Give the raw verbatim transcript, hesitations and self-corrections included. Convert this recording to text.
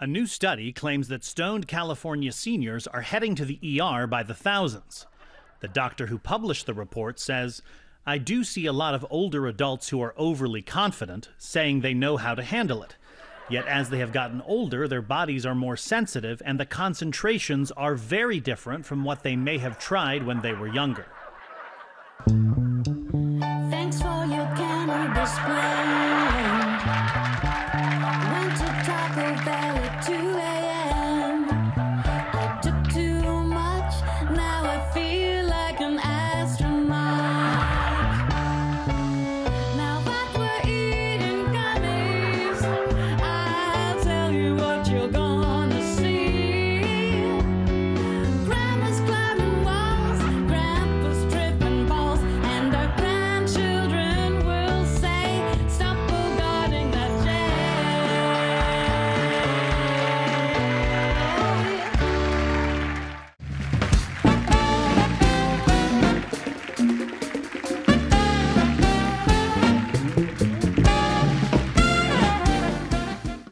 A new study claims that stoned California seniors are heading to the E R by the thousands. The doctor who published the report says, "I do see a lot of older adults who are overly confident, saying they know how to handle it. Yet as they have gotten older, their bodies are more sensitive and the concentrations are very different from what they may have tried when they were younger." Thanks for your camera display. Went to Taco Bell at two A